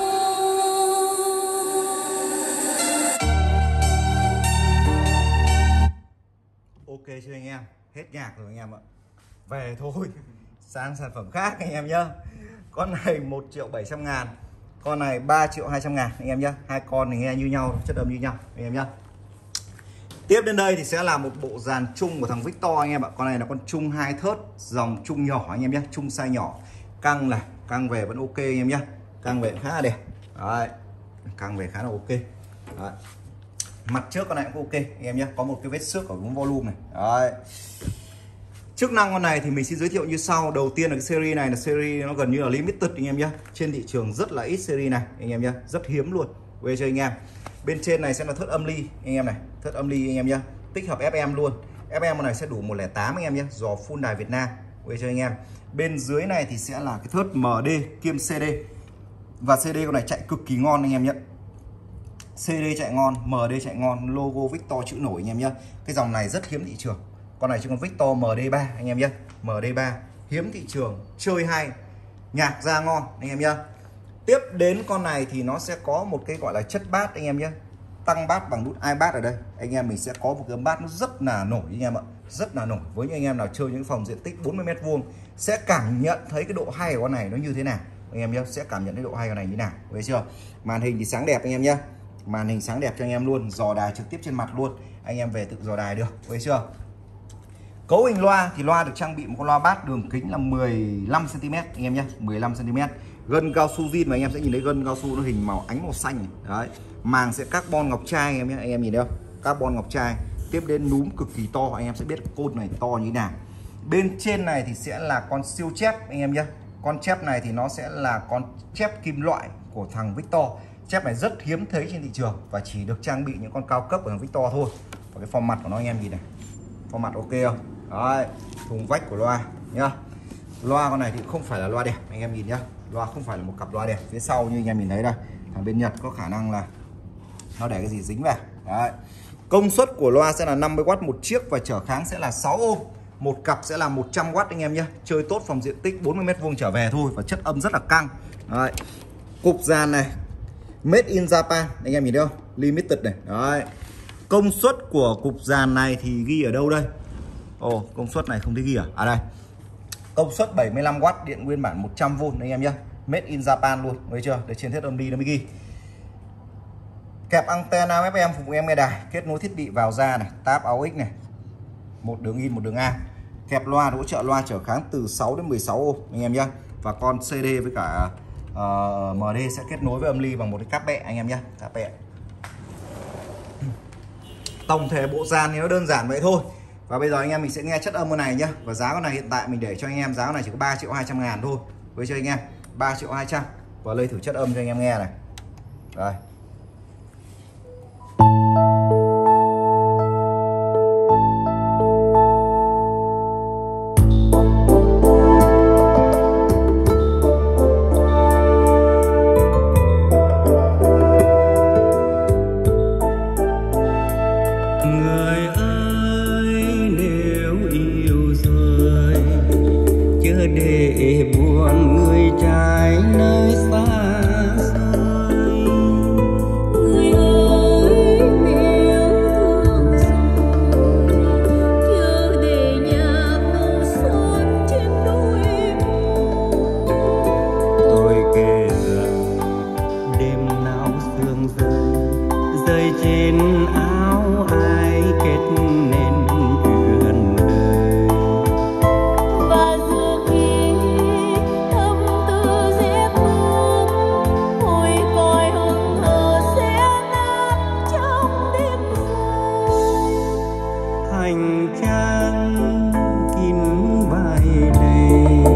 Ok chưa anh em? Hết nhạc rồi anh em ạ. Về thôi, sang sản phẩm khác anh em nhá. Con này một triệu bảy trăm ngàn, con này ba triệu hai trăm ngàn anh em nhá. Hai con thì nghe như nhau, chất âm như nhau anh em nhá. Tiếp đến đây thì sẽ là một bộ dàn chung của thằng Victor anh em ạ. Con này là con chung hai thớt, dòng chung nhỏ anh em nhé, chung size nhỏ. Căng này, căng về vẫn ok anh em nhé. Căng về khá là đẹp. Đấy, căng về khá là ok. Đấy. Mặt trước con này cũng ok anh em nhé, có một cái vết xước ở vùng volume này. Đấy. Chức năng con này thì mình xin giới thiệu như sau. Đầu tiên là cái series này là series nó gần như là limited anh em nhé. Trên thị trường rất là ít series này anh em nhé, rất hiếm luôn. Quê cho anh em. Bên trên này sẽ là thớt âm ly anh em này, thớt âm ly anh em nhé, tích hợp ép em luôn. ép em này sẽ đủ một không tám anh em nhé, dò full đài Việt Nam. Quê cho anh em. Bên dưới này thì sẽ là cái thớt em đê kiêm xê đê. Và xê đê con này chạy cực kỳ ngon anh em nhé. xê đê chạy ngon, em đê chạy ngon, logo Victor chữ nổi anh em nhé. Cái dòng này rất hiếm thị trường. Con này chỉ còn Victor em đê ba anh em nhé, em đê ba hiếm thị trường, chơi hay, nhạc ra ngon anh em nhé. Tiếp đến con này thì nó sẽ có một cái gọi là chất bát anh em nhé, tăng bát bằng nút iBass ở đây. Anh em mình sẽ có một cái bát nó rất là nổi anh em ạ, rất là nổi. Với những anh em nào chơi những phòng diện tích bốn mươi mét vuông sẽ cảm nhận thấy cái độ hay của con này nó như thế nào anh em nhé, sẽ cảm nhận cái độ hay của này như thế nào, thấy chưa? Màn hình thì sáng đẹp anh em nhé, màn hình sáng đẹp cho anh em luôn, dò đài trực tiếp trên mặt luôn, anh em về tự dò đài được, thấy chưa? Cấu hình loa thì loa được trang bị một con loa bass đường kính là mười lăm xăng ti mét anh em nhé, mười lăm xăng ti mét. Gân cao su zin mà anh em sẽ nhìn thấy gân cao su nó hình màu ánh màu xanh này. Đấy. Màng sẽ carbon ngọc trai anh em nhé, anh em nhìn thấy không? Carbon ngọc trai. Tiếp đến núm cực kỳ to, anh em sẽ biết côn này to như thế nào. Bên trên này thì sẽ là con siêu chép anh em nhé. Con chép này thì nó sẽ là con chép kim loại của thằng Victor. Chép này rất hiếm thấy trên thị trường và chỉ được trang bị những con cao cấp của thằng Victor thôi. Và cái form mặt của nó anh em nhìn này, form mặt ok không? Đấy, thùng vách của loa nhá. Loa con này thì không phải là loa đẹp anh em nhìn nhá, loa không phải là một cặp loa đẹp. Phía sau như anh em nhìn thấy đây, thằng bên Nhật có khả năng là nó để cái gì dính vào. Đấy. Công suất của loa sẽ là năm mươi oát một chiếc và trở kháng sẽ là sáu ôm. Một cặp sẽ là một trăm oát anh em nhé. Chơi tốt phòng diện tích bốn mươi mét vuông trở về thôi. Và chất âm rất là căng. Đấy. Cục dàn này Made in Japan, anh em nhìn thấy không? Limited này. Đấy. Công suất của cục dàn này thì ghi ở đâu đây? Ồ, công suất này không thấy ghi à? À đây. Công suất bảy mươi lăm oát, điện nguyên bản một trăm vôn anh em nhé. Made in Japan luôn, thấy chưa? Để trên thiết âm đi nó mới ghi. Kẹp antenna ép em phục vụ em nghe đài, kết nối thiết bị vào ra này, tab a u ích này. Một đường in, một đường A. Kẹp loa hỗ trợ loa trở kháng từ sáu đến mười sáu ô anh em nhé. Và con xê đê với cả uh, em đê sẽ kết nối với âm ly bằng một cái cáp bẹ anh em nhé, cáp bẹ. Tổng thể bộ dàn thì nó đơn giản vậy thôi. Và bây giờ anh em mình sẽ nghe chất âm con này nhá. Và giá con này hiện tại mình để cho anh em giá con này chỉ có ba triệu hai trăm ngàn thôi. Với cho anh em ba triệu hai trăm. Và lấy thử chất âm cho anh em nghe này. Đây. Để buồn người trai nơi xa xôi, người ơi nếu thương rồi chớ để nhạc nồng xuân trên đôi môi. Tôi kể rằng đêm nào sương rơi rơi trên áo ai kết nên chuyện đời. Và giữa khi thâm tư rét mướt hồi còi hững hờ sẽ ngát trong đêm dài, hành trang kín vài lệ.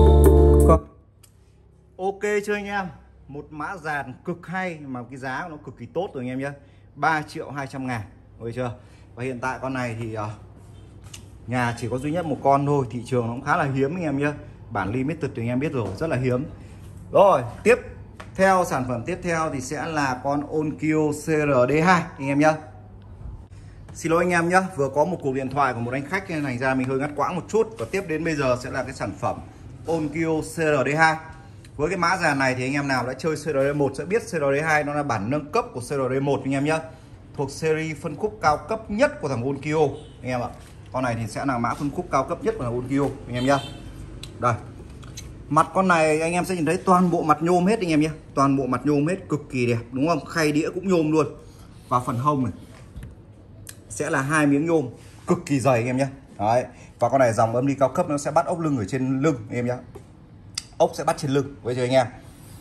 Ok chưa anh em? Một mã dàn cực hay mà cái giá của nó cực kỳ tốt rồi anh em nhé. ba triệu hai trăm ngàn, ok chưa? Và hiện tại con này thì uh, nhà chỉ có duy nhất một con thôi, thị trường nó cũng khá là hiếm anh em nhé. Bản limited thì anh em biết rồi, rất là hiếm. Rồi, tiếp theo sản phẩm tiếp theo thì sẽ là con Onkyo xê rờ đê hai anh em nhé. Xin lỗi anh em nhé, vừa có một cuộc điện thoại của một anh khách nên thành ra mình hơi ngắt quãng một chút. Và tiếp đến bây giờ sẽ là cái sản phẩm Onkyo xê rờ đê hai. Với cái mã dàn này thì anh em nào đã chơi xê rờ đê một sẽ biết xê rờ đê hai nó là bản nâng cấp của xê rờ đê một anh em nhé. Thuộc series phân khúc cao cấp nhất của thằng Onkyo anh em ạ. Con này thì sẽ là mã phân khúc cao cấp nhất của thằng Onkyo anh em nhé. Đây. Mặt con này anh em sẽ nhìn thấy toàn bộ mặt nhôm hết anh em nhé. Toàn bộ mặt nhôm hết, cực kỳ đẹp đúng không? Khay đĩa cũng nhôm luôn. Và phần hông này sẽ là hai miếng nhôm cực kỳ dày anh em nhé. Đấy. Và con này dòng âm ly cao cấp nó sẽ bắt ốc lưng ở trên lưng anh em nhé. Ốc sẽ bắt trên lưng với cho anh em.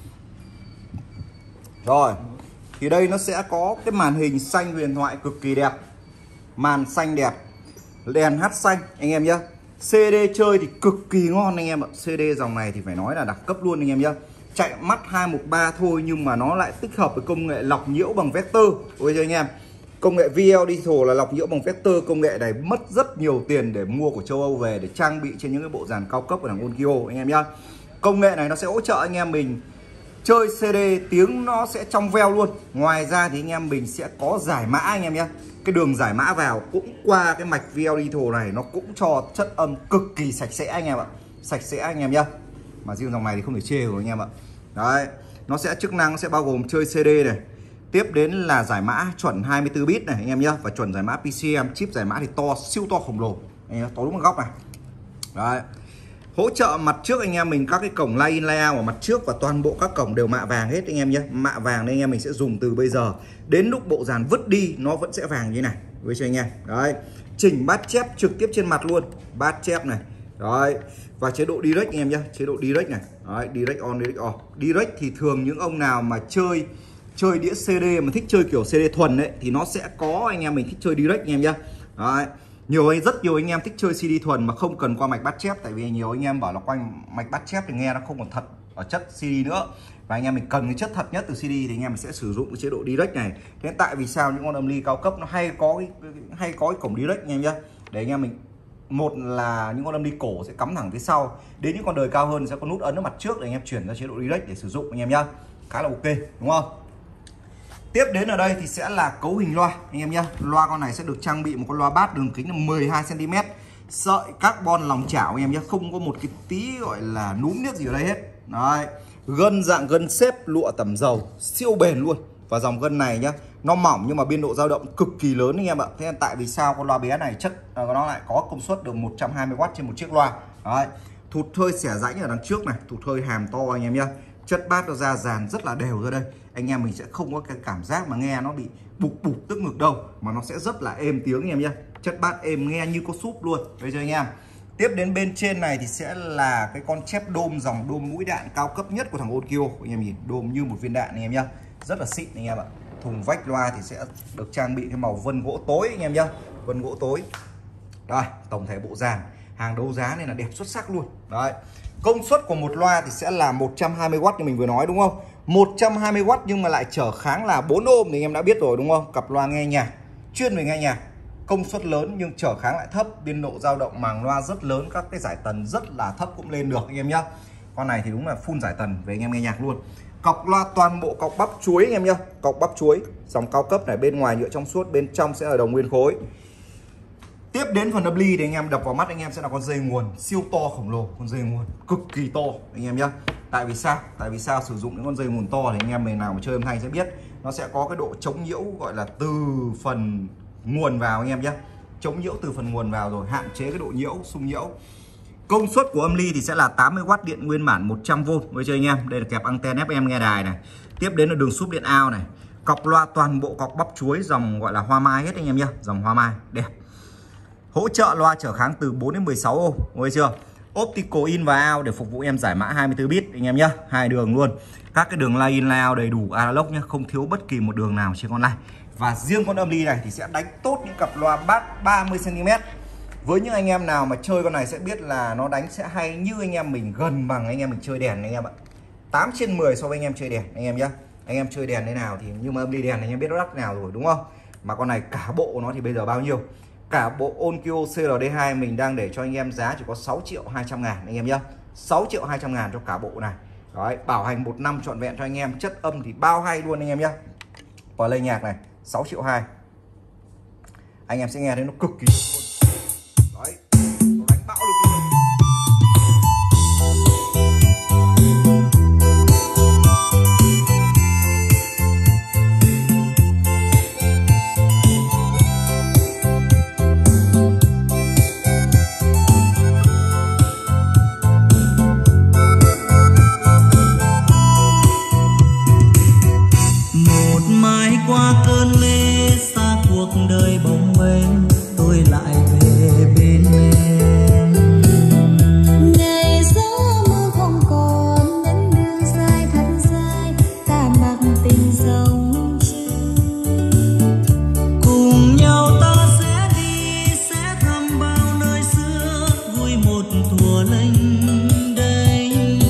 Rồi. Thì đây nó sẽ có cái màn hình xanh huyền thoại cực kỳ đẹp. Màn xanh đẹp, đèn hát xanh anh em nhé. xê đê chơi thì cực kỳ ngon anh em ạ. xê đê dòng này thì phải nói là đẳng cấp luôn anh em nhé. Chạy mắt hai một ba thôi nhưng mà nó lại tích hợp với công nghệ lọc nhiễu bằng vector. Ôi cho anh em, công nghệ vê lờ Digital là lọc nhiễu bằng vector. Công nghệ này mất rất nhiều tiền để mua của châu Âu về để trang bị trên những cái bộ dàn cao cấp của thằng Onkyo anh em nhé. Công nghệ này nó sẽ hỗ trợ anh em mình chơi xê đê tiếng nó sẽ trong veo luôn. Ngoài ra thì anh em mình sẽ có giải mã anh em nhé. Cái đường giải mã vào cũng qua cái mạch vê lờ Digital này, nó cũng cho chất âm cực kỳ sạch sẽ anh em ạ. Sạch sẽ anh em nhé. Mà riêng dòng này thì không thể chê rồi anh em ạ. Đấy, nó sẽ chức năng sẽ bao gồm chơi xê đê này. Tiếp đến là giải mã chuẩn hai mươi tư bit này anh em nhé. Và chuẩn giải mã pê xê em, chip giải mã thì to, siêu to khổng lồ anh em, to đúng một góc này. Đấy. Hỗ trợ mặt trước anh em mình các cái cổng line in layout ở mặt trước và toàn bộ các cổng đều mạ vàng hết anh em nhé. Mạ vàng nên anh em mình sẽ dùng từ bây giờ đến lúc bộ dàn vứt đi nó vẫn sẽ vàng như này với cho anh em. Đấy. Chỉnh bát chép trực tiếp trên mặt luôn, bát chép này. Đấy. Và chế độ direct anh em nhé, chế độ direct này. Đấy, direct on, direct off. Direct thì thường những ông nào mà chơi chơi đĩa xê đê mà thích chơi kiểu xê đê thuần ấy thì nó sẽ có anh em mình thích chơi direct anh em nhé. Đấy. Nhiều anh rất nhiều anh em thích chơi xê đê thuần mà không cần qua mạch bát chép, tại vì nhiều anh em bảo là quanh mạch bát chép thì nghe nó không còn thật ở chất xê đê nữa, và anh em mình cần cái chất thật nhất từ xê đê thì anh em mình sẽ sử dụng cái chế độ direct này. Thế tại vì sao những con âm ly cao cấp nó hay có cái hay có cái cổng direct anh em nhé, để anh em mình một là những con âm ly cổ sẽ cắm thẳng phía sau, đến những con đời cao hơn sẽ có nút ấn ở mặt trước để anh em chuyển ra chế độ direct để sử dụng anh em nhá, khá là ok đúng không? Tiếp đến ở đây thì sẽ là cấu hình loa anh em nhé. Loa con này sẽ được trang bị một con loa bass đường kính là mười hai xăng ti mét, Sợi carbon lòng chảo anh em nhé, không có một cái tí gọi là núm niếc gì ở đây hết. Đấy, gân dạng gân xếp lụa tẩm dầu, siêu bền luôn. Và dòng gân này nhá, nó mỏng nhưng mà biên độ dao động cực kỳ lớn anh em ạ. Thế nên tại vì sao con loa bé này chất nó lại có công suất được một trăm hai mươi oát trên một chiếc loa. Đấy, thụt hơi xẻ rãnh ở đằng trước này, thụt hơi hàm to anh em nhá. Chất bát nó ra dàn rất là đều ra đây. Anh em mình sẽ không có cái cảm giác mà nghe nó bị bục bục tức ngực đâu, mà nó sẽ rất là êm tiếng anh em nhá. Chất bát êm nghe như có súp luôn. Bây giờ anh em, tiếp đến bên trên này thì sẽ là cái con chép đôm, dòng đôm mũi đạn cao cấp nhất của thằng Onkyo. Anh em nhìn, đôm như một viên đạn anh em nhá, rất là xịn anh em ạ. Thùng vách loa thì sẽ được trang bị cái màu vân gỗ tối anh em nhá, vân gỗ tối. Đây, tổng thể bộ dàn hàng đấu giá nên là đẹp xuất sắc luôn. Đấy, công suất của một loa thì sẽ là một trăm hai mươi oát như mình vừa nói đúng không? một trăm hai mươi oát nhưng mà lại trở kháng là bốn ôm thì anh em đã biết rồi đúng không? Cặp loa nghe nhạc, chuyên về nghe nhạc, công suất lớn nhưng trở kháng lại thấp, biên độ dao động màng loa rất lớn, các cái giải tần rất là thấp cũng lên được anh em nhá. Con này thì đúng là full giải tần về anh em nghe nhạc luôn. Cọc loa toàn bộ cọc bắp chuối anh em nhá, cọc bắp chuối, dòng cao cấp này, bên ngoài nhựa trong suốt, bên trong sẽ là đồng nguyên khối. Tiếp đến phần âm ly thì anh em đập vào mắt anh em sẽ là con dây nguồn siêu to khổng lồ, con dây nguồn cực kỳ to anh em nhá. Tại vì sao? Tại vì sao sử dụng những con dây nguồn to thì anh em mình nào mà chơi âm thanh sẽ biết nó sẽ có cái độ chống nhiễu gọi là từ phần nguồn vào anh em nhé, chống nhiễu từ phần nguồn vào rồi hạn chế cái độ nhiễu xung nhiễu. Công suất của âm ly thì sẽ là tám mươi oát điện nguyên bản một trăm vôn với cho anh em. Đây là kẹp anten ép em nghe đài này. Tiếp đến là đường súp điện out này. Cọc loa toàn bộ cọc bắp chuối, dòng gọi là hoa mai hết anh em nhé, dòng hoa mai đẹp. Hỗ trợ loa trở kháng từ bốn đến mười sáu ôm, thấy chưa? Optical in và out để phục vụ em giải mã hai mươi tư bit anh em nhé, hai đường luôn. Các cái đường line in line out đầy đủ analog nhé, không thiếu bất kỳ một đường nào trên con này. Và riêng con âm ly này thì sẽ đánh tốt những cặp loa bass ba mươi xăng ti mét. Với những anh em nào mà chơi con này sẽ biết là nó đánh sẽ hay như anh em mình, gần bằng anh em mình chơi đèn anh em ạ. tám trên mười so với anh em chơi đèn anh em nhé. Anh em chơi đèn thế nào thì nhưng mà âm ly đèn anh em biết nó đắt nào rồi đúng không? Mà con này cả bộ nó thì bây giờ bao nhiêu? Cả bộ Onkyo xê lờ đê hai mình đang để cho anh em giá chỉ có sáu triệu hai trăm ngàn anh em nhé. sáu triệu hai trăm ngàn cho cả bộ này. Đấy, bảo hành một năm trọn vẹn cho anh em, chất âm thì bao hay luôn anh em nhé. Play nhạc này sáu triệu hai. Anh em sẽ nghe thấy nó cực kỳ luôn. Đấy, nó đánh bão được luôn. Qua cơn mê xa cuộc đời bồng bềnh, tôi lại về bên em. Ngày gió mưa không còn, nhánh đường dài thật dài, ta mặc tình dòng chơi. Cùng nhau ta sẽ đi, sẽ thăm bao nơi xưa, vui một thuở lênh đênh.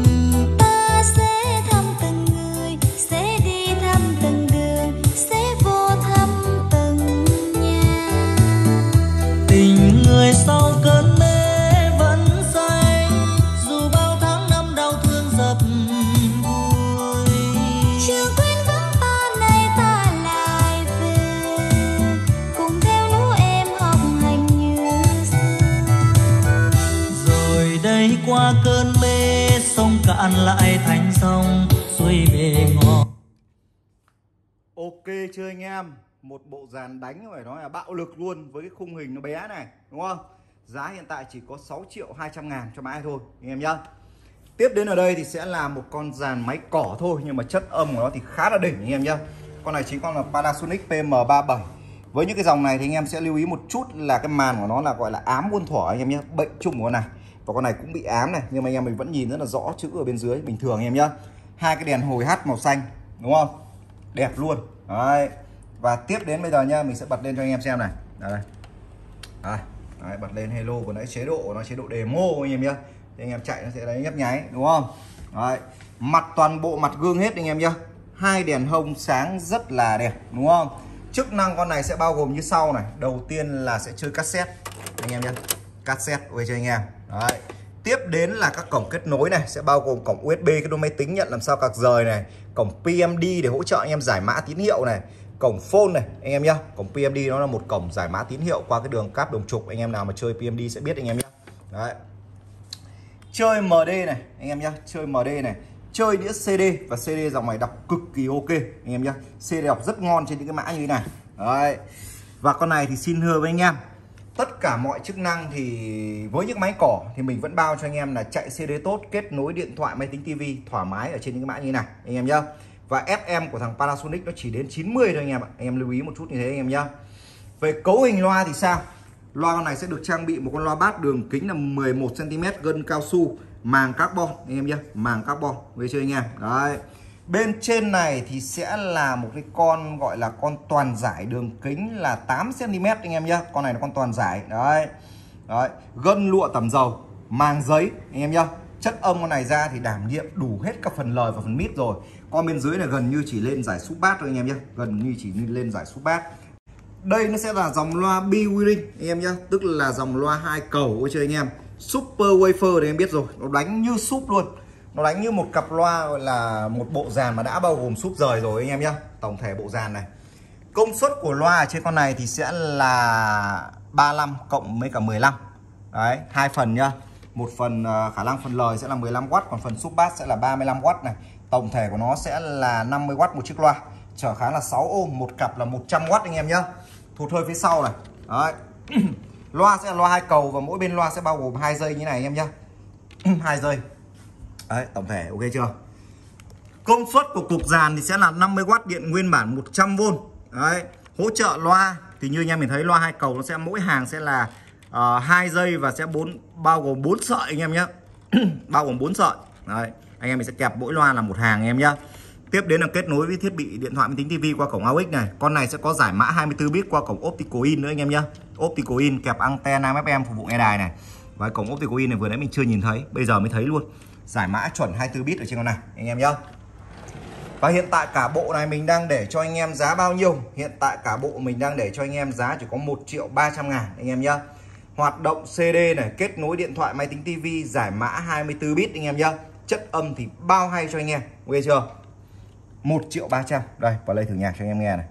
Ta sẽ thăm từng người, sẽ đi thăm từng đường, sẽ vô thăm từng nhà. Tình người sau cơn mê vẫn say, dù bao tháng năm đau thương dập vùi. Chưa quên vắng ta này ta lại về, cùng theo lũ em học hành như xưa. Rồi đây qua cơn mê, sông cạn lại thành sông, xuôi về ngõ. Ok chưa anh em? Một bộ dàn đánh phải nói là bạo lực luôn với cái khung hình nó bé này đúng không? Giá hiện tại chỉ có sáu triệu hai trăm ngàn cho mãi thôi anh em nhá. Tiếp đến ở đây thì sẽ là một con dàn máy cỏ thôi, nhưng mà chất âm của nó thì khá là đỉnh anh em nhá. Con này chính con là Panasonic P M ba mươi bảy. Với những cái dòng này thì anh em sẽ lưu ý một chút là cái màn của nó là gọi là ám muôn thuở anh em nhé, bệnh chung của con này. Và con này cũng bị ám này, nhưng mà anh em mình vẫn nhìn rất là rõ chữ ở bên dưới bình thường anh em nhá. Hai cái đèn hồi hát màu xanh đúng không? Đẹp luôn. Đấy. Và tiếp đến bây giờ nhá, mình sẽ bật lên cho anh em xem này. Đây. Đây. Đấy, bật lên hello của nó, chế độ của nó chế độ demo anh em nhá. Thì anh em chạy nó sẽ đấy nhấp nháy đúng không? Đấy. Mặt toàn bộ mặt gương hết anh em nhá. Hai đèn hông sáng rất là đẹp đúng không? Chức năng con này sẽ bao gồm như sau này. Đầu tiên là sẽ chơi cassette anh em nhé, cassette về cho anh em. Đấy. Tiếp đến là các cổng kết nối này, sẽ bao gồm cổng u ét bê kết nối máy tính nhận làm sao cạc rời này, cổng pê em đê để hỗ trợ anh em giải mã tín hiệu này, Cổng phone này anh em nhá, cổng pê em đê nó là một cổng giải mã tín hiệu qua cái đường cáp đồng trục, anh em nào mà chơi pê em đê sẽ biết anh em nhá. Đấy. Chơi em đê này anh em nhá, chơi em đê này, chơi đĩa xê đê, và xê đê dòng này đọc cực kỳ ok anh em nhá. xê đê đọc rất ngon trên những cái mã như thế này. Đấy. Và con này thì xin hứa với anh em, tất cả mọi chức năng thì với những máy cỏ thì mình vẫn bao cho anh em là chạy xê đê tốt, kết nối điện thoại, máy tính, tivi thoải mái ở trên những cái mã như thế này anh em nhá. Và ép em của thằng Panasonic nó chỉ đến chín mươi thôi anh em ạ. Anh em lưu ý một chút như thế anh em nhá. Về cấu hình loa thì sao? Loa con này sẽ được trang bị một con loa bass đường kính là mười một xăng ti mét, gân cao su, màng carbon anh em nhá, màng carbon với chơi anh em. Đấy. Bên trên này thì sẽ là một cái con gọi là con toàn giải đường kính là tám xăng ti mét anh em nhá. Con này là con toàn giải. Đấy. Đấy, gân lụa tẩm dầu, màng giấy anh em nhá. Chất âm con này ra thì đảm nhiệm đủ hết các phần lời và phần mid rồi. Con bên dưới này gần như chỉ lên giải sub bass thôi anh em nhé, gần như chỉ lên giải sub bass. Đây nó sẽ là dòng loa B-Wheeling anh em nhé, tức là dòng loa hai cầu ôi chơi anh em. Super Wafer thì em biết rồi, nó đánh như sub luôn. Nó đánh như một cặp loa gọi là một bộ dàn mà đã bao gồm sub rời rồi anh em nhé. Tổng thể bộ dàn này. Công suất của loa ở trên con này thì sẽ là ba mươi lăm cộng với cả mười lăm. Đấy, hai phần nhá. Một phần uh, khả năng phần lời sẽ là mười lăm oát, còn phần sub bass sẽ là ba mươi lăm oát này. Tổng thể của nó sẽ là năm mươi oát một chiếc loa. Trở kháng là sáu ôm, một cặp là một trăm oát anh em nhá. Thụt hơi phía sau này. Đấy. Loa sẽ là loa hai cầu và mỗi bên loa sẽ bao gồm hai dây như này anh em nhá. hai dây. Đấy, tổng thể ok chưa? Công suất của cục dàn thì sẽ là năm mươi oát điện nguyên bản một trăm vôn. Đấy, hỗ trợ loa thì như anh em mình thấy loa hai cầu nó sẽ mỗi hàng sẽ là uh, hai dây và sẽ bốn bao gồm bốn sợi anh em nhé. Bao gồm bốn sợi. Đấy, anh em mình sẽ kẹp mỗi loa là một hàng anh em nhé. Tiếp đến là kết nối với thiết bị điện thoại, máy tính, tivi qua cổng a u ích này. Con này sẽ có giải mã hai mươi tư bit qua cổng optical in nữa anh em nhé. Optical in kẹp anten năm ép em phục vụ nghe đài này. Và cổng optical in này vừa nãy mình chưa nhìn thấy, bây giờ mới thấy luôn. Giải mã chuẩn hai mươi tư bit ở trên con này anh em nhé. Và hiện tại cả bộ này mình đang để cho anh em giá bao nhiêu? Hiện tại cả bộ mình đang để cho anh em giá chỉ có một triệu ba trăm ngàn anh em nhé. Hoạt động xê đê này, kết nối điện thoại, máy tính, tivi, giải mã hai mươi tư bit anh em nhé. Chất âm thì bao hay cho anh em, ok chưa? một triệu ba trăm. Đây, vào đây thử nhạc cho anh em nghe này.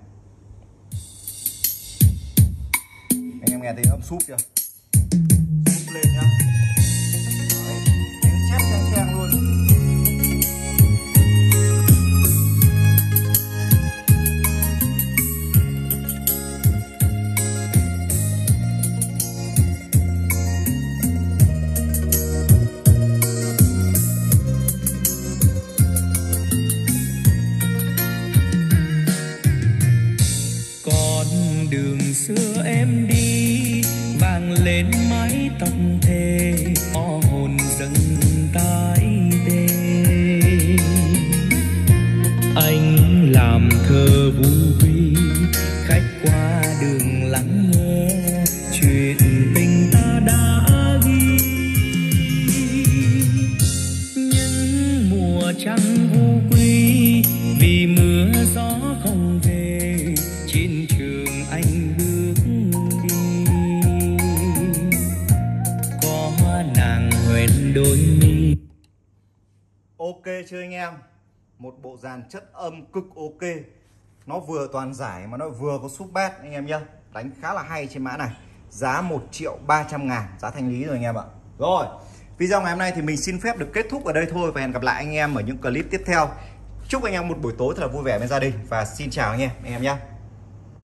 Anh em nghe thấy âm súp chưa? Súp lên nhá. Đấy, tiếng chép cheng cheng luôn. Đường xưa em đi vang lên mái tóc thề, o hồn dâng tái tê. Anh làm thơ vu vi, khách qua đường lắng nghe chuyện tình ta đã ghi. Những mùa trăng vu quy vì mưa gió không về, trên trường anh bước đi có nàng hoen đôi mi. Ok chưa anh em? Một bộ dàn chất âm cực ok. Nó vừa toàn giải mà nó vừa có sub bass anh em nhá. Đánh khá là hay trên mã này. Giá một triệu ba trăm ngàn, giá thanh lý rồi anh em ạ. Rồi, video ngày hôm nay thì mình xin phép được kết thúc ở đây thôi. Và hẹn gặp lại anh em ở những clip tiếp theo. Chúc anh em một buổi tối thật là vui vẻ bên gia đình. Và xin chào anh em, anh em nhé.